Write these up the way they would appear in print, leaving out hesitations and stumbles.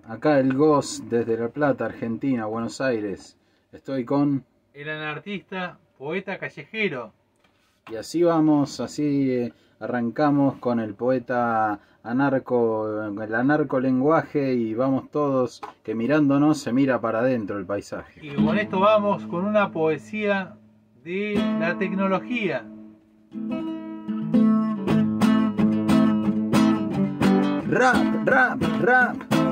Acá el Ghost desde La Plata, Argentina, Buenos Aires. Estoy con... El anarquista, poeta callejero. Y así vamos, así arrancamos con el poeta anarco, el anarco lenguaje, y vamos todos que mirándonos se mira para adentro el paisaje. Y con esto vamos con una poesía de la tecnología. Rap, rap, rap.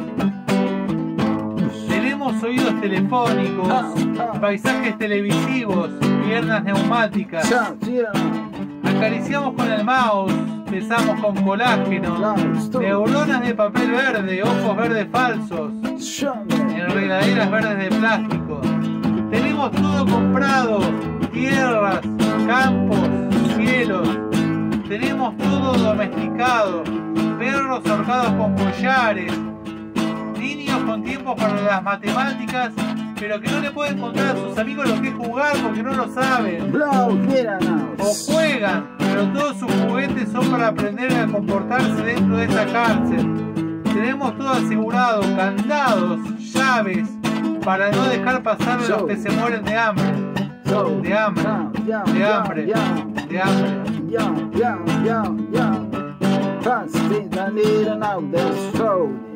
Tenemos oídos telefónicos, paisajes televisivos, piernas neumáticas. Acariciamos con el mouse, besamos con colágeno, neuronas de papel verde, ojos verdes falsos, enredaderas verdes de plástico. Tenemos todo comprado, tierras, campos, cielos. Tenemos todo domesticado, perros ahorcados con collares, niños con tiempo para las matemáticas, pero que no le pueden contar a sus amigos lo que es jugar porque no lo saben. O juegan, pero todos sus juguetes son para aprender a comportarse dentro de esta cárcel. Tenemos todo asegurado, candados, llaves, para no dejar pasar a los que se mueren de hambre. De hambre, de hambre, de hambre. Fast, I need an out, that's